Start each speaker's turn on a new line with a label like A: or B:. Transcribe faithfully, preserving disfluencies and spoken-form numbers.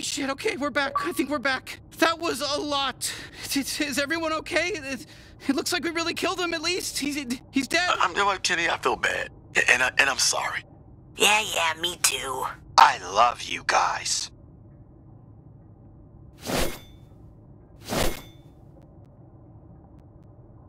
A: Holy shit, okay, we're back. I think we're back. That was a lot. Is, is everyone okay? It, it looks like we really killed him at least. He's he's dead.
B: I'm doing, Kenny, I feel bad. And, I, and I'm sorry.
C: Yeah, yeah, me too.
B: I love you guys.